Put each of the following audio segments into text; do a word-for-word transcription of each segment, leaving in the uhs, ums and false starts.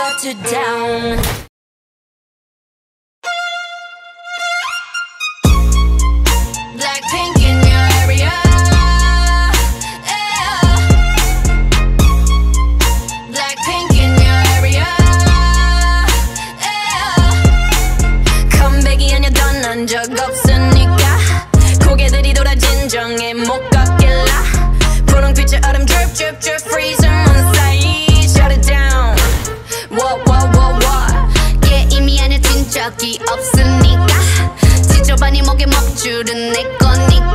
shut it down. BLACKPINK in your area, yeah. BLACKPINK in your area, yeah. 컴백이 아니야 떠난 적 없으니까 고개들이 돌아 진정해 못 걷길라 분홍빛의 얼음 drip drip drip freezing on side shut it down. What what what what 게임이 아니야 진 적이 없으니까 지저분이 목에 먹줄은 내 거니까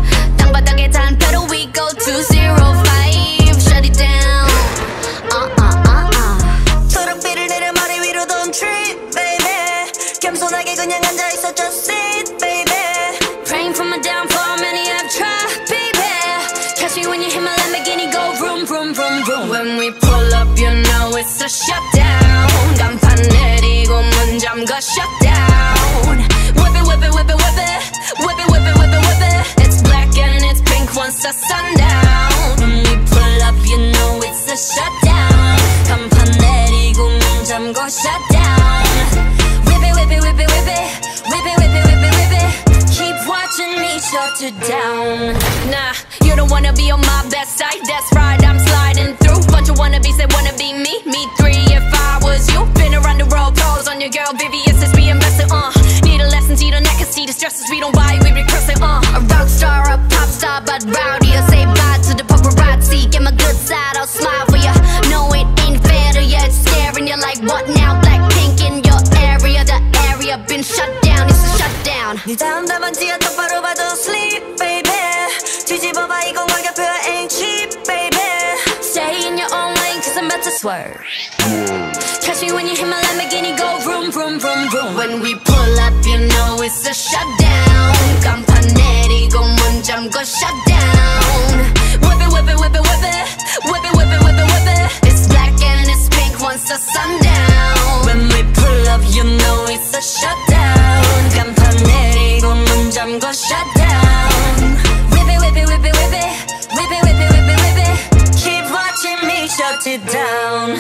땅바닥에 단패로 we go to zero five shut it down. uh, uh, uh, uh. 초록빛을 내려 머리 위로 don't trip baby 겸손하게 그냥 앉아있어 just sit baby Praying for my downfall many have tried baby Catch me when you hit my Lamborghini go vroom vroom vroom vroom When we pull up you know it's a shutdown 간판 내리고 문 잠궈 shutdown Whip it whip it whip it whip it Whip it whip it whip it whip it It's black and it's pink once the sundown When we pull up you know it's a shutdown 간판 내리고 문 잠궈 shutdown Whip it whip it whip it whip it Whip it whip it whip it whip it Keep watching me shut it down. Nah, you don't wanna be on my best side. That's right, I'm sliding through. Bunch of wannabes that wanna be me. Me three if I was you. Been around the world, pros on your girl, V V S is we invested, uh. Need a lesson, see the neck, see the stresses we don't buy, we regress it, uh. A rock star, a pop star, but rowdy. I say bye to the paparazzi. Get my good side, I'll smile for ya. No, it ain't fair to ya, it's staring you like what now? BLACKPINK in your area, the area been shut down, it's a shutdown. 네 다음 답안지야 똑바로 봐도 sleep baby 뒤집어봐 이건 가격표야 ain't cheap baby Stay in your own lane cause I'm about to swerve Catch me when you hit my Lamborghini go vroom vroom vroom vroom When we pull up you know it's a shutdown 간판 내리고 문 잠궈 shutdown Whip it whip it whip it whip it Whip it whip it whip it whip it It's black and it's pink once the sundown When we pull up you know it's a shutdown 간판 내리고 문 잠궈 shutdown Whip it whip it whip it whip it Whip it whip it whip it whip it Keep watching me shut it down.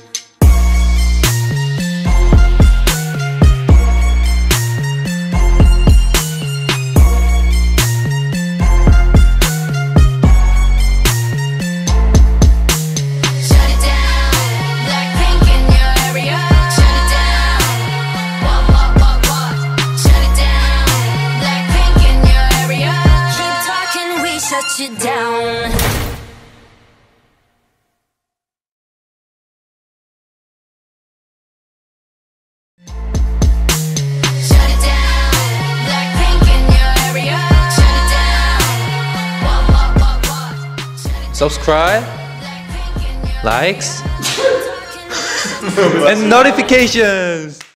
Shut you down. Shut it down. BLACKPINK in your area. Shut it down. What, what, what, what? Subscribe, likes, and notifications.